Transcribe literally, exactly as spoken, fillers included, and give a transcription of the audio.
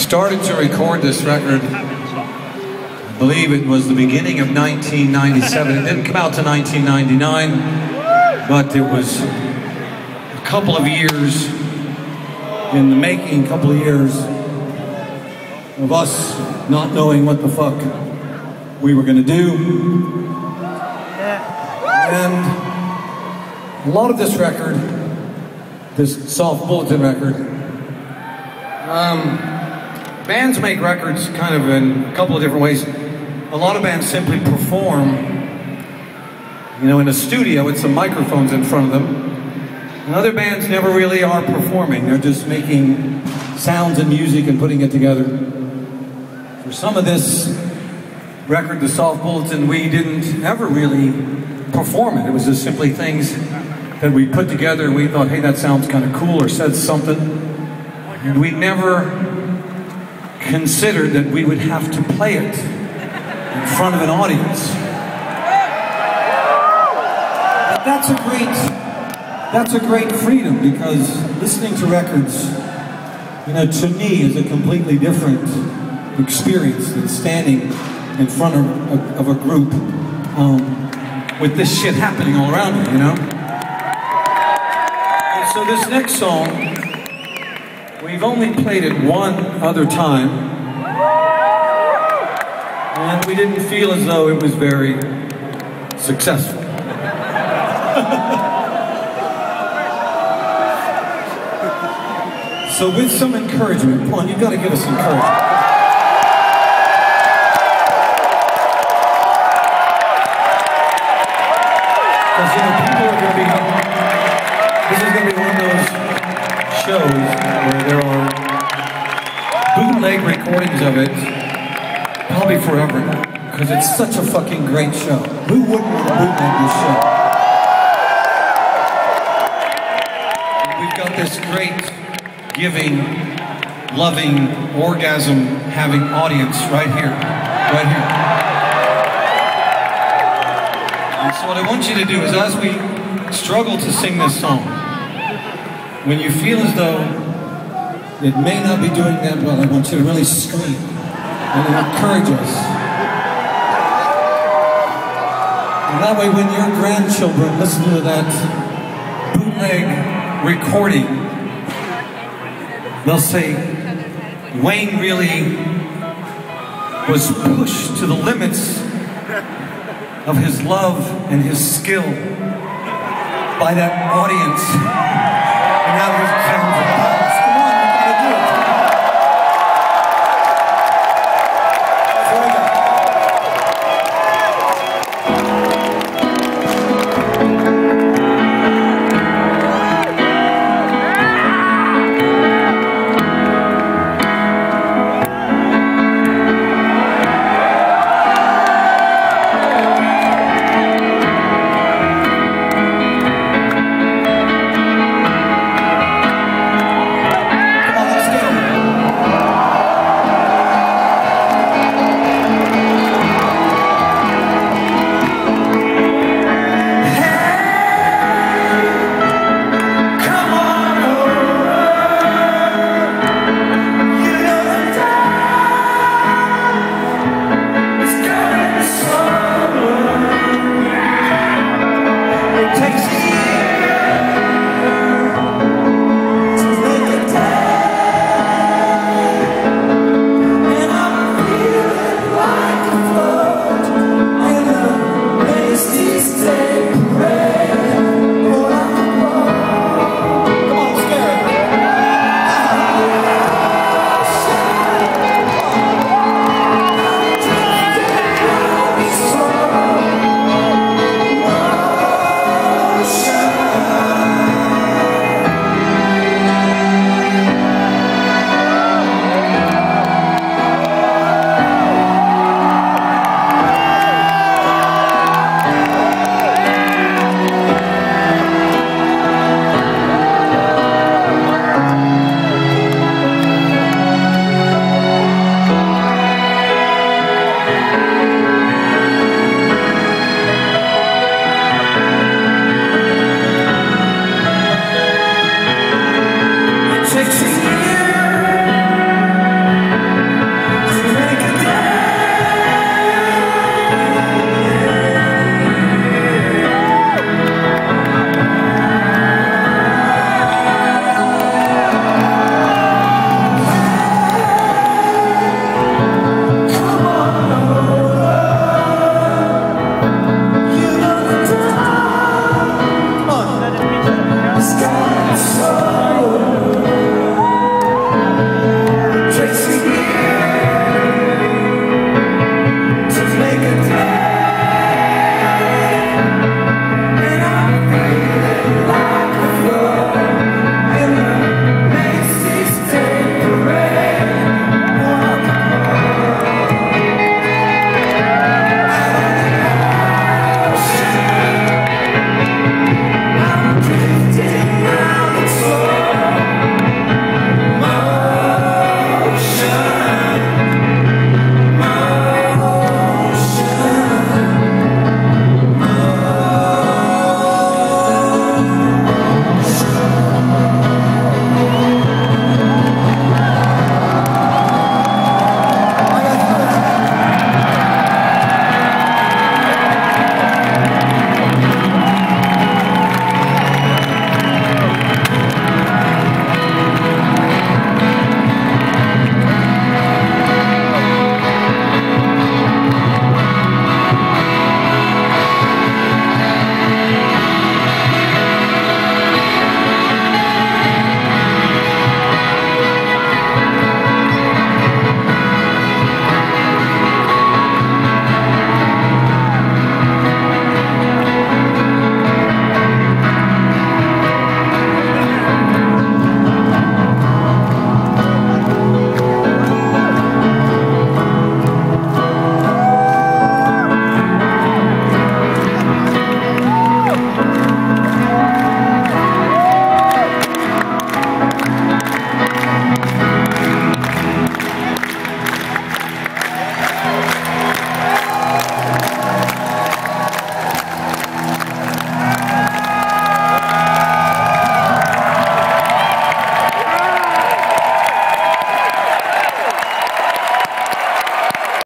started to record this record, I believe it was the beginning of nineteen ninety-seven. It didn't come out to nineteen ninety-nine, but it was a couple of years in the making, a couple of years of us not knowing what the fuck we were going to do. And a lot of this record, this Soft Bulletin record, um, bands make records kind of in a couple of different ways. A lot of bands simply perform, you know, in a studio with some microphones in front of them. And other bands never really are performing. They're just making sounds and music and putting it together. For some of this record, the Soft Bulletin, we didn't ever really perform it. It was just simply things that we put together and we thought, hey, that sounds kind of cool, or said something. And we never considered that we would have to play it in front of an audience. But that's a great, that's a great freedom, because listening to records, you know, to me is a completely different experience than standing in front of a, of a group um, with this shit happening all around you, you know? And so this next song, we've only played it one other time, and we didn't feel as though it was very successful. So with some encouragement, come on, you've got to give us encouragement. Because, you know, people are going to be, this is going to be one of those shows where there are bootleg recordings of it, probably forever now, because it's such a fucking great show. Who wouldn't want to bootleg this show? We've got this great, giving, loving, orgasm-having audience right here, right here. And so what I want you to do is, as we struggle to sing this song, when you feel as though it may not be doing that well, I want you to really scream and encourage us. And that way, when your grandchildren listen to that bootleg recording, they'll say, Wayne really was pushed to the limits of his love and his skill by that audience